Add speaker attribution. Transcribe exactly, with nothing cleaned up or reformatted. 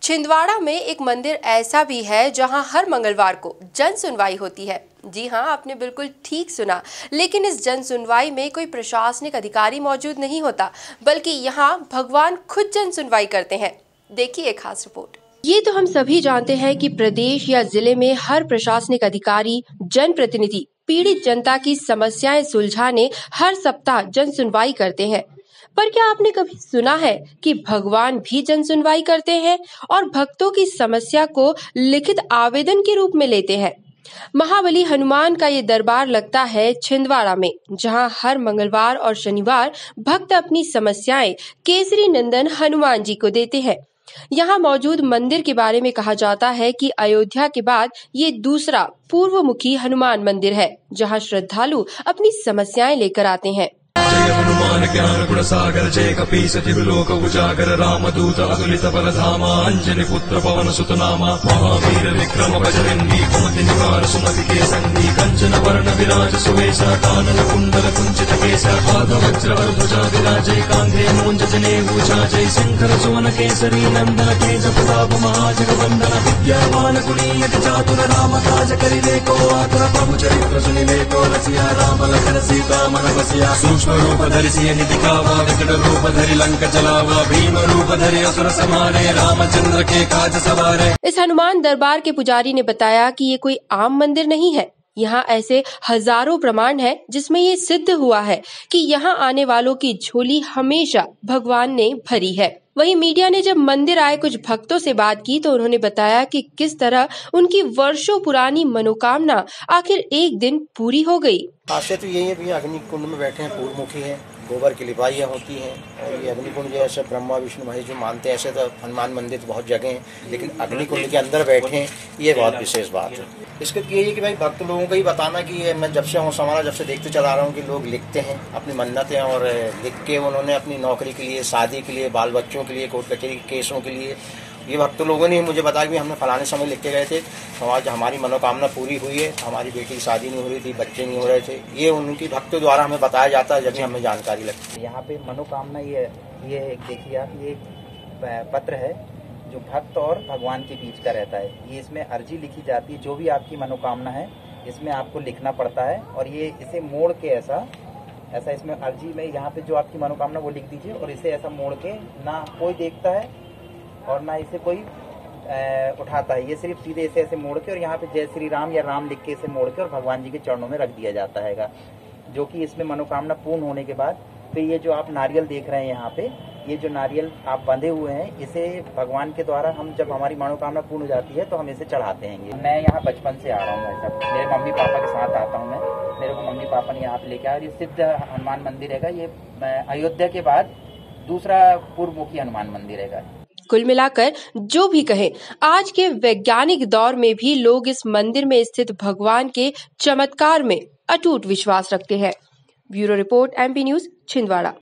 Speaker 1: छिंदवाड़ा में एक मंदिर ऐसा भी है जहां हर मंगलवार को जन सुनवाई होती है। जी हां, आपने बिल्कुल ठीक सुना। लेकिन इस जन सुनवाई में कोई प्रशासनिक अधिकारी मौजूद नहीं होता, बल्कि यहां भगवान खुद जन सुनवाई करते हैं। देखिए एक खास रिपोर्ट। ये तो हम सभी जानते हैं कि प्रदेश या जिले में हर प्रशासनिक अधिकारी, जनप्रतिनिधि पीड़ित जनता की समस्याएं सुलझाने हर सप्ताह जन सुनवाई करते हैं। पर क्या आपने कभी सुना है कि भगवान भी जन सुनवाई करते हैं और भक्तों की समस्या को लिखित आवेदन के रूप में लेते हैं? महाबली हनुमान का ये दरबार लगता है छिंदवाड़ा में, जहां हर मंगलवार और शनिवार भक्त अपनी समस्याएं केसरी नंदन हनुमान जी को देते हैं। यहाँ मौजूद मंदिर के बारे में कहा जाता है कि अयोध्या के बाद ये दूसरा पूर्वमुखी हनुमान मंदिर है, जहाँ श्रद्धालु अपनी समस्याएं लेकर आते हैं।
Speaker 2: जय हनुमान ज्ञान गुण सागर जय कपीस तिहुलोक उजागर रामदूत अतुलित बल धामा अंजनी पुत्र पवन सुत नामा महावीर विक्रम बजरंगी कुमति निवार सुमति के संगी कंचन वर्ण विराज सुवेशा कानन कुंडल कुंचित केसा पाद वज्र ध्वजा विराजय कांधे मूंज जनेऊ जय शंकर सुवन केसरी नंदन तेज प्रताप महाजगवंदन विद्यावान गुणीयति चातुर राम काज करिले को आतुर प्रभु चरित्र सुनिले को रसिया राम लखन सीता मन बसिया रूप धरि सिय दिखावा विकट रूप धरि लंक जलावा भीम रूप धरि असुर संहारे रामचंद्र के काज सवारे।
Speaker 1: इस हनुमान दरबार के पुजारी ने बताया कि ये कोई आम मंदिर नहीं है। यहाँ ऐसे हजारों प्रमाण है जिसमें ये सिद्ध हुआ है कि यहाँ आने वालों की झोली हमेशा भगवान ने भरी है। वहीं मीडिया ने जब मंदिर आए कुछ भक्तों से बात की तो उन्होंने बताया कि किस तरह उनकी वर्षों पुरानी मनोकामना आखिर एक दिन पूरी हो गई।
Speaker 3: खासियत तो यही है भैया, अग्नि कुंड में बैठे हैं, पूर्वमुखी हैं, गोबर की लिपाइयाँ होती हैं और ये अग्निकुंड जैसे ब्रह्मा विष्णु महेश जो मानते हैं, ऐसे तो हनुमान मंदिर तो बहुत जगह हैं, लेकिन अग्निकुंड के अंदर बैठे हैं, ये बहुत विशेष बात है। इसके ये है कि भाई भक्त लोगों को ही बताना कि ये मैं जब से हूँ समारा जब से देखते चला रहा हूँ कि लोग लिखते हैं अपनी मन्नतें और लिख के उन्होंने अपनी नौकरी के लिए, शादी के लिए, बाल बच्चों के लिए, कोर्ट कचहरी के केसों के लिए, ये भक्त लोगों ने मुझे बताया कि हमने फलाने समय लिख के गए थे, हमारी हमारी मनोकामना पूरी हुई है, हमारी बेटी की शादी नहीं हो रही थी, बच्चे नहीं हो रहे थे। ये उनकी भक्तों द्वारा हमें बताया जाता है, जब भी हमें जानकारी लगती है।
Speaker 4: यहाँ पे मनोकामना ये ये देखिए आप, ये पत्र है जो भक्त और भगवान के बीच का रहता है। ये इसमें अर्जी लिखी जाती है, जो भी आपकी मनोकामना है इसमें आपको लिखना पड़ता है और ये इसे मोड़ के ऐसा ऐसा इसमें अर्जी में यहाँ पे जो आपकी मनोकामना वो लिख दीजिए और इसे ऐसा मोड़ के ना कोई देखता है और ना इसे कोई ए, उठाता है। ये सिर्फ सीधे इसे ऐसे मोड़ के और यहाँ पे जय श्री राम या राम लिख के इसे मोड़ के और भगवान जी के चरणों में रख दिया जाता है, जो कि इसमें मनोकामना पूर्ण होने के बाद फिर ये जो आप नारियल देख रहे हैं यहाँ पे, ये जो नारियल आप बंधे हुए हैं, इसे भगवान के द्वारा हम जब हमारी मनोकामना पूर्ण हो जाती है तो हम इसे चढ़ाते हैं। मैं यहाँ बचपन से आ रहा हूँ, ऐसा मेरे मम्मी पापा के साथ आता हूँ मैं, मेरे को मम्मी पापा ने यहाँ पे लेके आया। ये सिद्ध हनुमान मंदिर है, ये अयोध्या के बाद दूसरा पूर्वमुखी हनुमान मंदिर है।
Speaker 1: कुल मिलाकर जो भी कहें, आज के वैज्ञानिक दौर में भी लोग इस मंदिर में स्थित भगवान के चमत्कार में अटूट विश्वास रखते हैं। Bureau report, MP news, Chhindwara.